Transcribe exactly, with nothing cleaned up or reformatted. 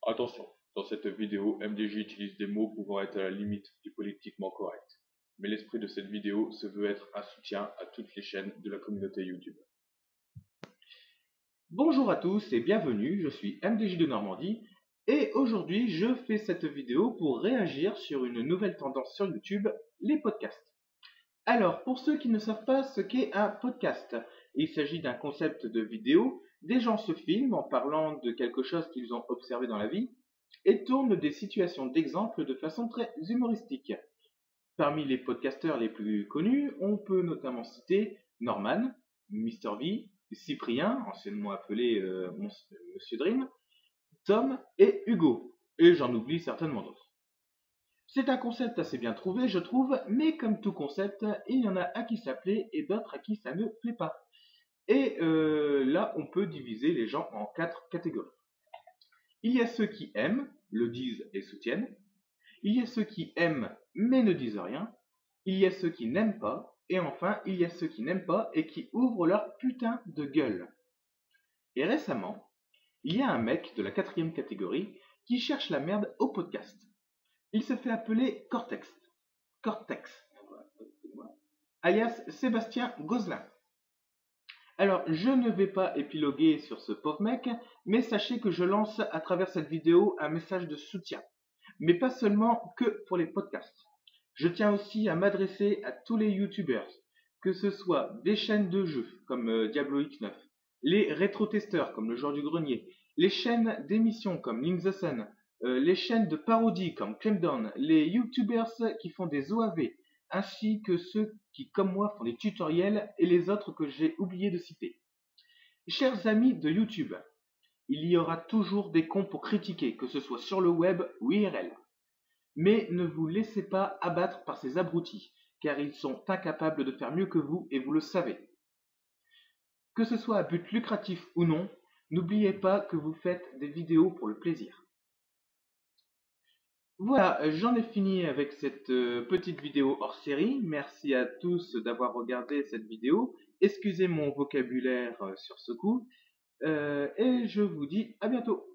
Attention, dans cette vidéo, M D J utilise des mots pouvant être à la limite du politiquement correct. Mais l'esprit de cette vidéo se veut être un soutien à toutes les chaînes de la communauté YouTube. Bonjour à tous et bienvenue, je suis M D J de Normandie et aujourd'hui je fais cette vidéo pour réagir sur une nouvelle tendance sur YouTube, les podcasts. Alors pour ceux qui ne savent pas ce qu'est un podcast, il s'agit d'un concept de vidéo, des gens se filment en parlant de quelque chose qu'ils ont observé dans la vie et tournent des situations d'exemple de façon très humoristique. Parmi les podcasteurs les plus connus, on peut notamment citer Norman, Mister V, Cyprien, anciennement appelé euh, Monsieur Dream, Tom et Hugo, et j'en oublie certainement d'autres. C'est un concept assez bien trouvé, je trouve, mais comme tout concept, il y en a à qui ça plaît et d'autres à qui ça ne plaît pas. Et euh, là, on peut diviser les gens en quatre catégories. Il y a ceux qui aiment, le disent et soutiennent. Il y a ceux qui aiment mais ne disent rien. Il y a ceux qui n'aiment pas. Et enfin, il y a ceux qui n'aiment pas et qui ouvrent leur putain de gueule. Et récemment, il y a un mec de la quatrième catégorie qui cherche la merde au podcast. Il se fait appeler Cortex. Cortex. Alias Sébastien Gozlin. Alors, je ne vais pas épiloguer sur ce pauvre mec, mais sachez que je lance à travers cette vidéo un message de soutien. Mais pas seulement que pour les podcasts. Je tiens aussi à m'adresser à tous les youtubeurs, que ce soit des chaînes de jeux comme euh, Diablo X neuf, les rétro-testeurs comme le Joueur du Grenier, les chaînes d'émissions comme Link the Sun, euh, les chaînes de parodies comme Clampdown, les youtubeurs qui font des O A V, ainsi que ceux qui, comme moi, font des tutoriels et les autres que j'ai oublié de citer. Chers amis de YouTube, il y aura toujours des cons pour critiquer, que ce soit sur le web ou I R L. Mais ne vous laissez pas abattre par ces abrutis, car ils sont incapables de faire mieux que vous et vous le savez. Que ce soit à but lucratif ou non, n'oubliez pas que vous faites des vidéos pour le plaisir. Voilà, j'en ai fini avec cette euh, petite vidéo hors série. Merci à tous d'avoir regardé cette vidéo. Excusez mon vocabulaire euh, sur ce coup. Euh, et je vous dis à bientôt.